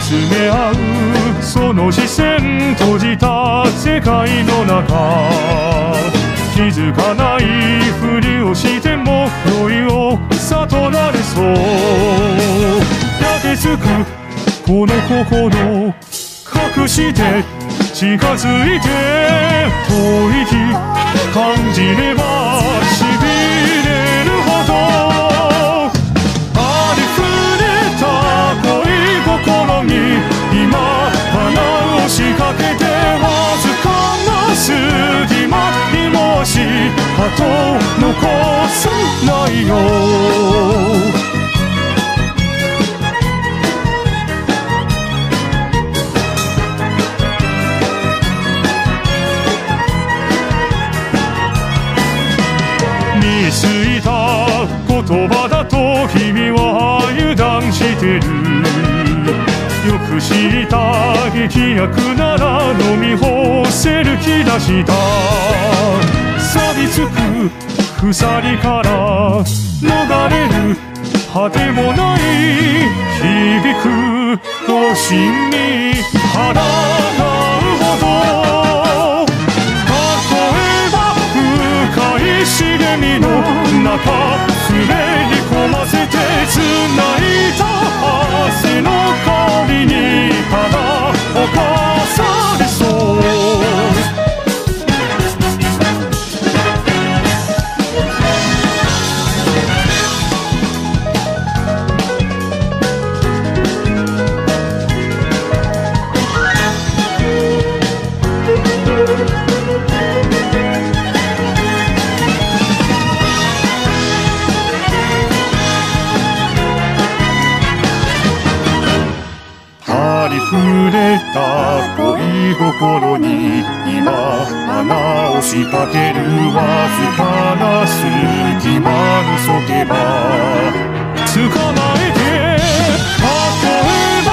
見つめ合うその視線、閉じた世界の中、気づかないふりをしても酔いを悟られそう。焼けつくこの心隠して近づいて、遠い日感じればしびれるほど、ありふれた恋心に今花を仕掛けて、わずかな隙間にもし跡残さないよ。見ついた言葉だと君は油断してる。よく知った劇薬なら飲み干せる気だした。錆びつく鎖から逃れる果てもない響く都心に腹がうほど、例えば深い茂みの中、滑り込ませて繋いだ汗の香りにただ侵されそう。ありふれた恋心に今花を仕掛ける。わずかな隙間のそけば捕まえて、例えば